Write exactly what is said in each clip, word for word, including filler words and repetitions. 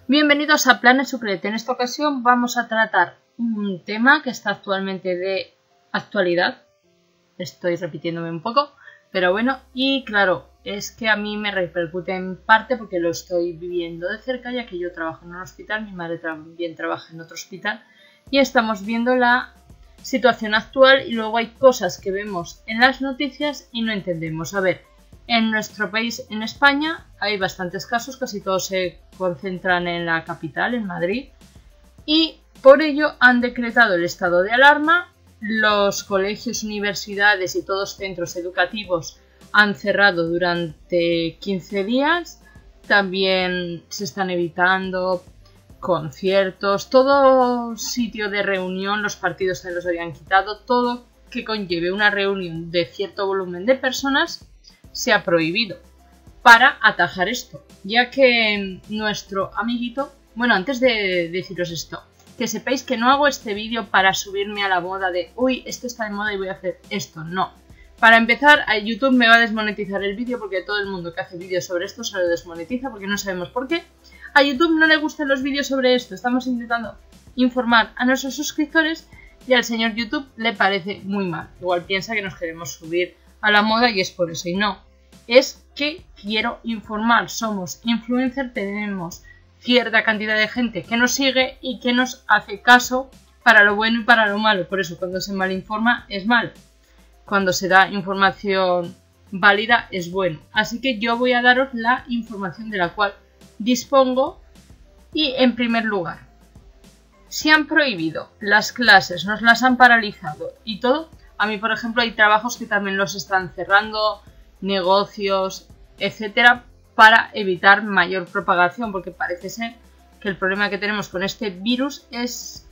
Bienvenidos a Planet Sucrete. En esta ocasión vamos a tratar un tema que está actualmente de actualidad. Estoy repitiéndome un poco, pero bueno, y claro, es que a mí me repercute en parte porque lo estoy viviendo de cerca, ya que yo trabajo en un hospital, mi madre también trabaja en otro hospital, y estamos viendo la situación actual y luego hay cosas que vemos en las noticias y no entendemos. A ver, en nuestro país, en España, hay bastantes casos, casi todos se concentran en la capital, en Madrid, y por ello han decretado el estado de alarma. Los colegios, universidades y todos centros educativos han cerrado durante quince días. También se están evitando conciertos, todo sitio de reunión, los partidos se los habían quitado, todo que conlleve una reunión de cierto volumen de personas se ha prohibido para atajar esto, ya que nuestro amiguito, bueno, antes de deciros esto, que sepáis que no hago este vídeo para subirme a la moda de uy, esto está de moda y voy a hacer esto, no. Para empezar, a YouTube me va a desmonetizar el vídeo porque todo el mundo que hace vídeos sobre esto se lo desmonetiza porque no sabemos por qué. A YouTube no le gustan los vídeos sobre esto, estamos intentando informar a nuestros suscriptores y al señor YouTube le parece muy mal. Igual piensa que nos queremos subir a la moda y es por eso, y no. Es que quiero informar, somos influencers, tenemos cierta cantidad de gente que nos sigue y que nos hace caso para lo bueno y para lo malo. Por eso cuando se malinforma es mal, cuando se da información válida es bueno. Así que yo voy a daros la información de la cual dispongo. Y en primer lugar, si han prohibido las clases, nos las han paralizado y todo. A mí, por ejemplo, hay trabajos que también los están cerrando, negocios, etcétera, para evitar mayor propagación, porque parece ser que el problema que tenemos con este virus es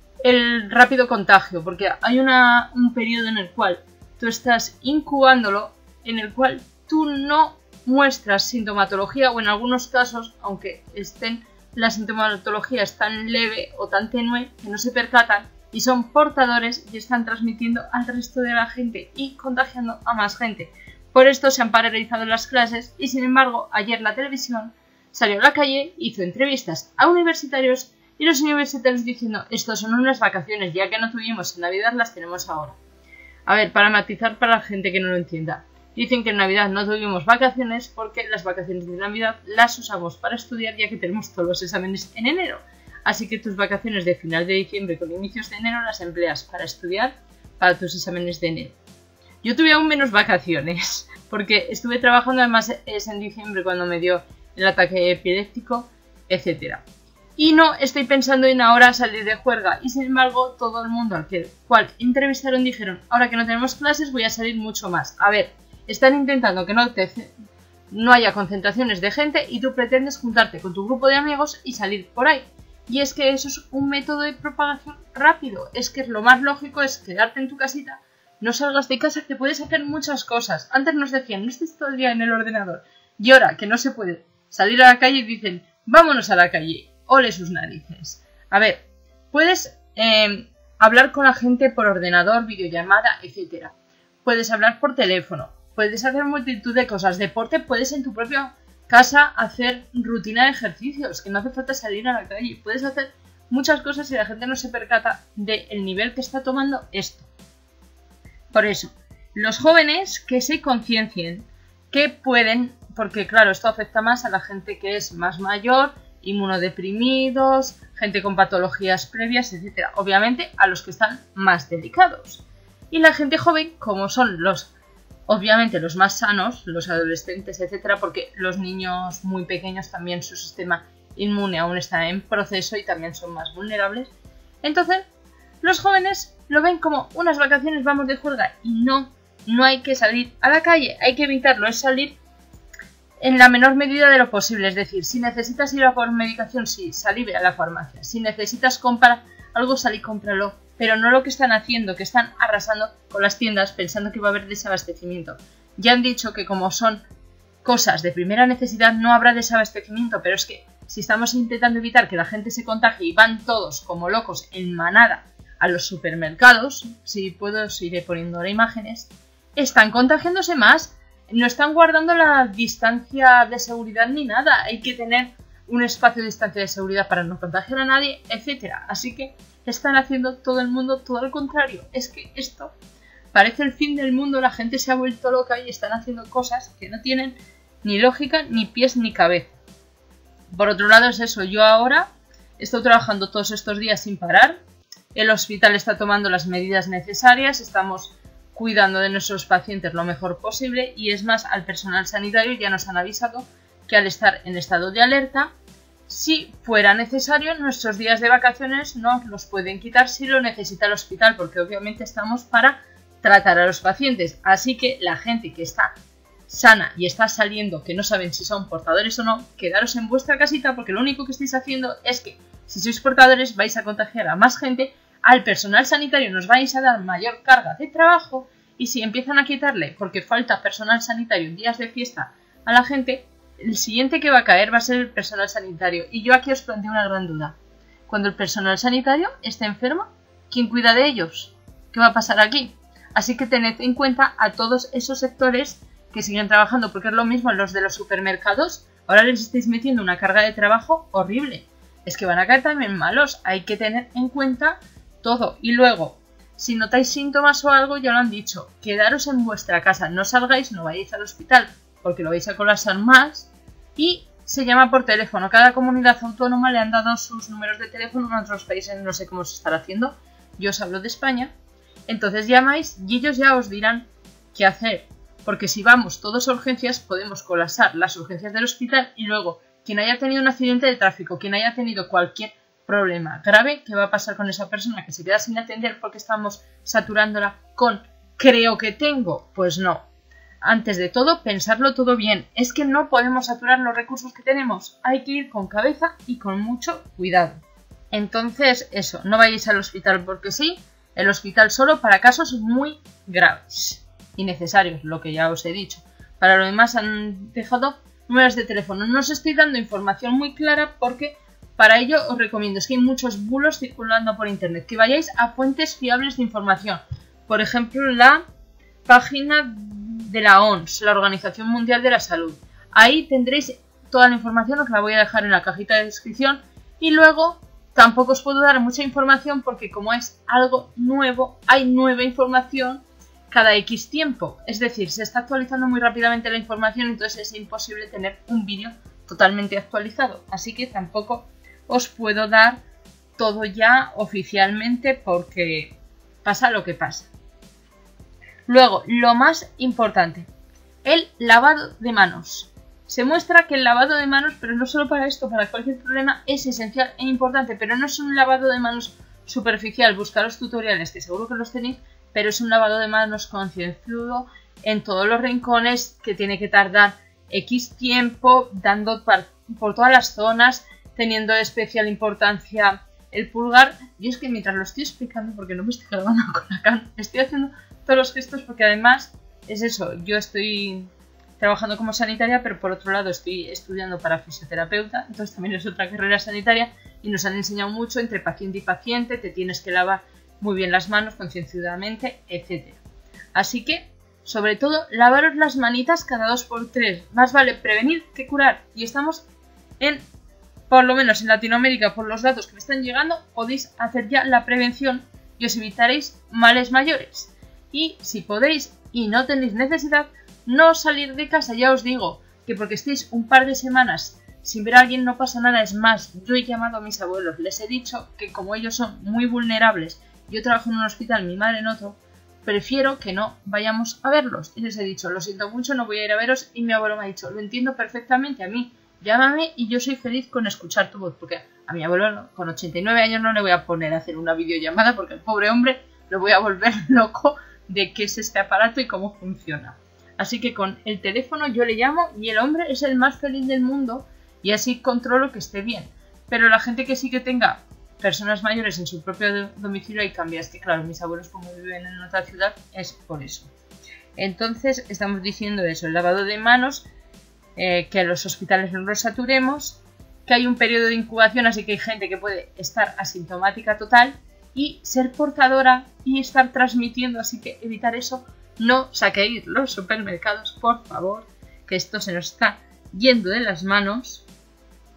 el rápido contagio, porque hay una, un periodo en el cual tú estás incubándolo, en el cual tú no muestras sintomatología, o en algunos casos, aunque estén la sintomatología es tan leve o tan tenue que no se percatan y son portadores y están transmitiendo al resto de la gente y contagiando a más gente. Por esto se han paralizado las clases y, sin embargo, ayer la televisión salió a la calle, hizo entrevistas a universitarios y los universitarios diciendo esto son unas vacaciones, ya que no tuvimos en Navidad, las tenemos ahora. A ver, para matizar para la gente que no lo entienda. Dicen que en Navidad no tuvimos vacaciones porque las vacaciones de Navidad las usamos para estudiar, ya que tenemos todos los exámenes en enero. Así que tus vacaciones de final de diciembre con inicios de enero las empleas para estudiar para tus exámenes de enero. Yo tuve aún menos vacaciones, porque estuve trabajando, además es en diciembre cuando me dio el ataque epiléptico, etcétera. Y no estoy pensando en ahora salir de juerga, y sin embargo todo el mundo al que, cual entrevistaron dijeron, ahora que no tenemos clases voy a salir mucho más. A ver, están intentando que no, te, no haya concentraciones de gente y tú pretendes juntarte con tu grupo de amigos y salir por ahí. Y es que eso es un método de propagación rápido, es que lo más lógico es quedarte en tu casita. No salgas de casa, que puedes hacer muchas cosas. Antes nos decían, no estés todo el día en el ordenador. Y ahora que no se puede salir a la calle, dicen, vámonos a la calle. Ole sus narices. A ver, puedes eh, hablar con la gente por ordenador, videollamada, etcétera. Puedes hablar por teléfono. Puedes hacer multitud de cosas. Deporte, puedes en tu propia casa hacer rutina de ejercicios, que no hace falta salir a la calle. Puedes hacer muchas cosas y la gente no se percata del nivel que está tomando esto. Por eso, los jóvenes que se conciencien, que pueden, porque claro, esto afecta más a la gente que es más mayor, inmunodeprimidos, gente con patologías previas, etcétera. Obviamente a los que están más delicados. Y la gente joven, como son los, obviamente los más sanos, los adolescentes, etcétera, porque los niños muy pequeños también su sistema inmune aún está en proceso y también son más vulnerables. Entonces, los jóvenes lo ven como unas vacaciones, vamos de juerga, y no, no hay que salir a la calle, hay que evitarlo, es salir en la menor medida de lo posible, es decir, si necesitas ir a por medicación, sí, salí a la farmacia, si necesitas comprar algo, salí y cómpralo, pero no lo que están haciendo, que están arrasando con las tiendas pensando que va a haber desabastecimiento. Ya han dicho que como son cosas de primera necesidad no habrá desabastecimiento, pero es que si estamos intentando evitar que la gente se contagie y van todos como locos en manada a los supermercados, si puedo os iré poniendo ahora imágenes, están contagiándose más, no están guardando la distancia de seguridad ni nada, hay que tener un espacio de distancia de seguridad para no contagiar a nadie, etcétera. Así que están haciendo todo el mundo todo lo contrario. Es que esto parece el fin del mundo, la gente se ha vuelto loca y están haciendo cosas que no tienen ni lógica, ni pies, ni cabeza. Por otro lado es eso, yo ahora estoy trabajando todos estos días sin parar, el hospital está tomando las medidas necesarias, estamos cuidando de nuestros pacientes lo mejor posible y es más, al personal sanitario ya nos han avisado que al estar en estado de alerta, si fuera necesario, nuestros días de vacaciones nos los pueden quitar si lo necesita el hospital, porque obviamente estamos para tratar a los pacientes. Así que la gente que está sana y está saliendo, que no saben si son portadores o no, quedaros en vuestra casita, porque lo único que estáis haciendo es que si sois portadores vais a contagiar a más gente, al personal sanitario nos vais a dar mayor carga de trabajo y si empiezan a quitarle, porque falta personal sanitario en días de fiesta a la gente, el siguiente que va a caer va a ser el personal sanitario. Y yo aquí os planteo una gran duda. Cuando el personal sanitario esté enfermo, ¿quién cuida de ellos? ¿Qué va a pasar aquí? Así que tened en cuenta a todos esos sectores que siguen trabajando, porque es lo mismo los de los supermercados. Ahora les estáis metiendo una carga de trabajo horrible. Es que van a caer también malos. Hay que tener en cuenta todo. Y luego, si notáis síntomas o algo, ya lo han dicho, quedaros en vuestra casa. No salgáis, no vayáis al hospital, porque lo vais a colapsar más. Y se llama por teléfono. Cada comunidad autónoma le han dado sus números de teléfono. En otros países no sé cómo se estará haciendo. Yo os hablo de España. Entonces llamáis y ellos ya os dirán qué hacer. Porque si vamos todos a urgencias, podemos colapsar las urgencias del hospital y luego quien haya tenido un accidente de tráfico, quien haya tenido cualquier problema grave, ¿qué va a pasar con esa persona que se queda sin atender porque estamos saturándola con creo que tengo? Pues no. Antes de todo, pensarlo todo bien. Es que no podemos saturar los recursos que tenemos. Hay que ir con cabeza y con mucho cuidado. Entonces, eso, no vayáis al hospital porque sí. El hospital solo para casos muy graves y necesarios, lo que ya os he dicho. Para lo demás han dejado números de teléfono. No os estoy dando información muy clara porque para ello os recomiendo, es que hay muchos bulos circulando por internet, que vayáis a fuentes fiables de información. Por ejemplo, la página de la O M S, la Organización Mundial de la Salud. Ahí tendréis toda la información, os la voy a dejar en la cajita de descripción. Y luego tampoco os puedo dar mucha información porque como es algo nuevo, hay nueva información cada X tiempo. Es decir, se está actualizando muy rápidamente la información, entonces es imposible tener un vídeo totalmente actualizado. Así que tampoco os puedo dar todo ya oficialmente porque pasa lo que pasa. Luego, lo más importante, el lavado de manos. Se muestra que el lavado de manos, pero no solo para esto, para cualquier problema, es esencial e importante, pero no es un lavado de manos superficial. Buscaros tutoriales, que seguro que los tenéis, pero es un lavado de manos concienzudo en todos los rincones, que tiene que tardar X tiempo, dando por todas las zonas, teniendo especial importancia el pulgar. Y es que mientras lo estoy explicando, porque no me estoy grabando con la cámara, estoy haciendo todos los gestos porque además es eso, yo estoy trabajando como sanitaria, pero por otro lado estoy estudiando para fisioterapeuta, entonces también es otra carrera sanitaria y nos han enseñado mucho entre paciente y paciente, te tienes que lavar muy bien las manos, concienzudamente, etcétera. Así que, sobre todo, lavaros las manitas cada dos por tres. Más vale prevenir que curar. Y estamos en, por lo menos en Latinoamérica, por los datos que me están llegando, podéis hacer ya la prevención y os evitaréis males mayores. Y si podéis y no tenéis necesidad, no salir de casa. Ya os digo que porque estéis un par de semanas sin ver a alguien no pasa nada. Es más, yo he llamado a mis abuelos, les he dicho que como ellos son muy vulnerables, yo trabajo en un hospital, mi madre en otro, prefiero que no vayamos a verlos. Y les he dicho, lo siento mucho, no voy a ir a veros. Y mi abuelo me ha dicho, lo entiendo perfectamente, a mí, llámame y yo soy feliz con escuchar tu voz. Porque a mi abuelo con ochenta y nueve años no le voy a poner a hacer una videollamada porque el pobre hombre lo voy a volver loco de qué es este aparato y cómo funciona. Así que con el teléfono yo le llamo y el hombre es el más feliz del mundo y así controlo que esté bien. Pero la gente que sí que tenga personas mayores en su propio domicilio hay cambios. Que claro, mis abuelos como viven en otra ciudad es por eso. Entonces estamos diciendo eso, el lavado de manos, eh, que a los hospitales no los saturemos, que hay un periodo de incubación, así que hay gente que puede estar asintomática total y ser portadora y estar transmitiendo, así que evitar eso. No saquéis los supermercados, por favor, que esto se nos está yendo de las manos.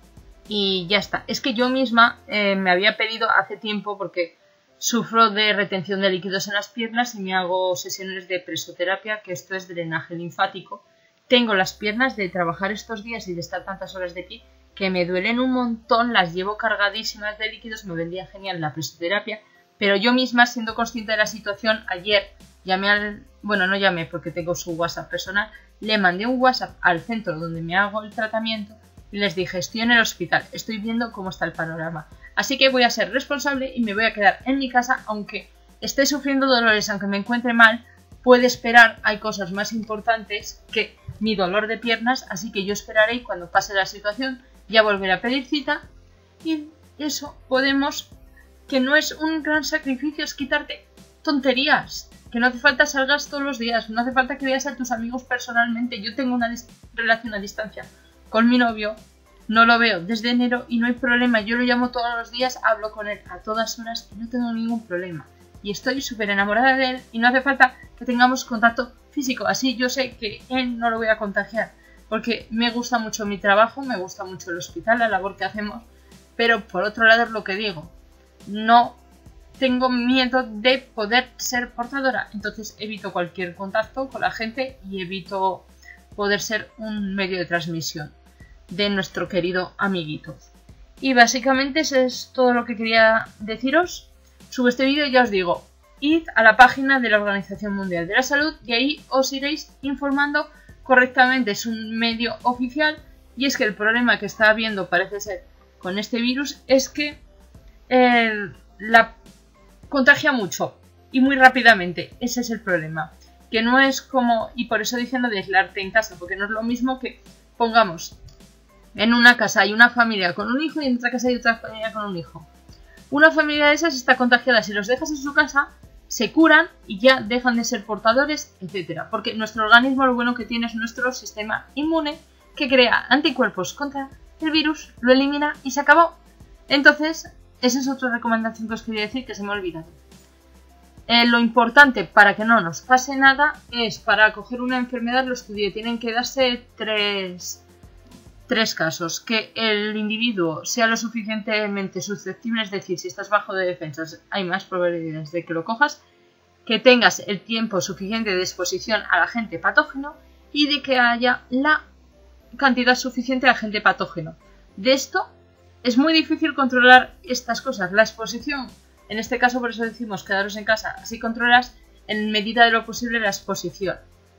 y ya está. Es que yo misma eh, me había pedido hace tiempo, porque sufro de retención de líquidos en las piernas y me hago sesiones de presoterapia, que esto es drenaje linfático. Tengo las piernas de trabajar estos días y de estar tantas horas de pie que me duelen un montón, las llevo cargadísimas de líquidos, me vendría genial la presoterapia, pero yo misma, siendo consciente de la situación, ayer llamé al... bueno, no llamé porque tengo su WhatsApp personal, le mandé un WhatsApp al centro donde me hago el tratamiento y les dije, estoy en el hospital, estoy viendo cómo está el panorama, así que voy a ser responsable y me voy a quedar en mi casa, aunque esté sufriendo dolores, aunque me encuentre mal, puede esperar, hay cosas más importantes que mi dolor de piernas, así que yo esperaré y cuando pase la situación ya volveré a pedir cita y eso podemos, que no es un gran sacrificio, es quitarte tonterías, que no hace falta salgas todos los días, no hace falta que veas a tus amigos personalmente. Yo tengo una relación a distancia con mi novio, no lo veo desde enero y no hay problema, yo lo llamo todos los días, hablo con él a todas horas y no tengo ningún problema. Y estoy súper enamorada de él y no hace falta que tengamos contacto físico. Así yo sé que él no lo voy a contagiar. Porque me gusta mucho mi trabajo, me gusta mucho el hospital, la labor que hacemos. Pero por otro lado es lo que digo. No tengo miedo de poder ser portadora. Entonces evito cualquier contacto con la gente y evito poder ser un medio de transmisión de nuestro querido amiguito. Y básicamente eso es todo lo que quería deciros. Subo este vídeo y ya os digo, id a la página de la Organización Mundial de la Salud y ahí os iréis informando correctamente. Es un medio oficial y es que el problema que está habiendo, parece ser, con este virus es que eh, la contagia mucho y muy rápidamente. Ese es el problema, que no es como, y por eso dicen lo de aislarte en casa, porque no es lo mismo que pongamos en una casa hay una familia con un hijo y en otra casa hay otra familia con un hijo. Una familia de esas está contagiada, si los dejas en su casa, se curan y ya dejan de ser portadores, etcétera. Porque nuestro organismo lo bueno que tiene es nuestro sistema inmune que crea anticuerpos contra el virus, lo elimina y se acabó. Entonces, esa es otra recomendación que os quería decir que se me ha olvidado. Eh, lo importante para que no nos pase nada es, para coger una enfermedad, lo estudié, tienen que darse tres... Tres casos, que el individuo sea lo suficientemente susceptible, es decir, si estás bajo de defensas hay más probabilidades de que lo cojas, que tengas el tiempo suficiente de exposición al agente patógeno y de que haya la cantidad suficiente de agente patógeno. De esto es muy difícil controlar estas cosas. La exposición, en este caso por eso decimos quedaros en casa, así controlas en medida de lo posible la exposición.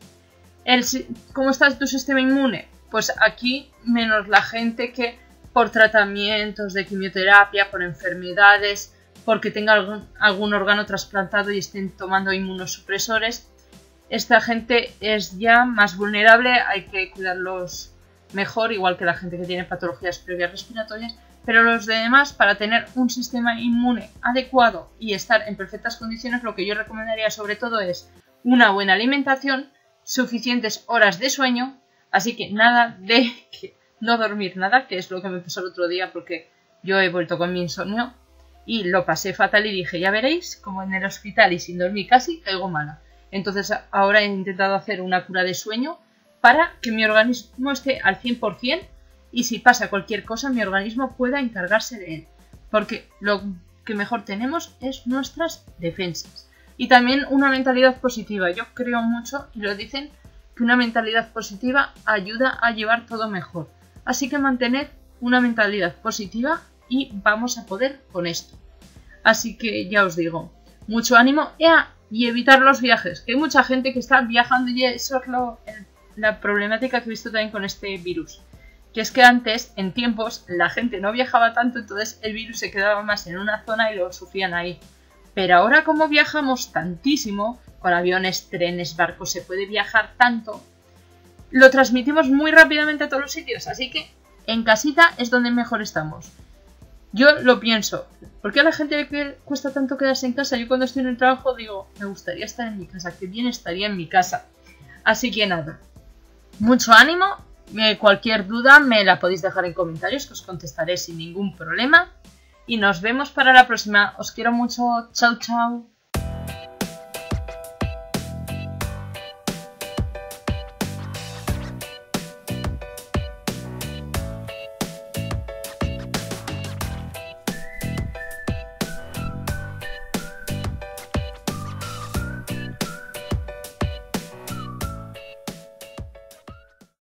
El, ¿Cómo está tu sistema inmune? Pues aquí menos la gente que por tratamientos de quimioterapia, por enfermedades, porque tenga algún, algún órgano trasplantado y estén tomando inmunosupresores, esta gente es ya más vulnerable, hay que cuidarlos mejor, igual que la gente que tiene patologías previas respiratorias, pero los demás, para tener un sistema inmune adecuado y estar en perfectas condiciones, lo que yo recomendaría sobre todo es una buena alimentación, suficientes horas de sueño. Así que nada de que no dormir nada, que es lo que me pasó el otro día porque yo he vuelto con mi insomnio y lo pasé fatal y dije, ya veréis, como en el hospital y sin dormir casi, caigo mala. Entonces ahora he intentado hacer una cura de sueño para que mi organismo esté al cien por cien y si pasa cualquier cosa mi organismo pueda encargarse de él. Porque lo que mejor tenemos es nuestras defensas. Y también una mentalidad positiva. Yo creo mucho, y lo dicen, que una mentalidad positiva ayuda a llevar todo mejor. Así que mantener una mentalidad positiva y vamos a poder con esto. Así que ya os digo, mucho ánimo ¡ea! Y evitar los viajes, que hay mucha gente que está viajando y eso es lo, la problemática que he visto también con este virus. Que es que antes, en tiempos, la gente no viajaba tanto, entonces el virus se quedaba más en una zona y lo sufrían ahí. Pero ahora como viajamos tantísimo, con aviones, trenes, barcos, se puede viajar tanto, lo transmitimos muy rápidamente a todos los sitios, así que en casita es donde mejor estamos. Yo lo pienso, ¿por qué a la gente le cuesta tanto quedarse en casa? Yo cuando estoy en el trabajo digo, me gustaría estar en mi casa, que bien estaría en mi casa. Así que nada, mucho ánimo, cualquier duda me la podéis dejar en comentarios, que os contestaré sin ningún problema. Y nos vemos para la próxima, os quiero mucho, chao chao.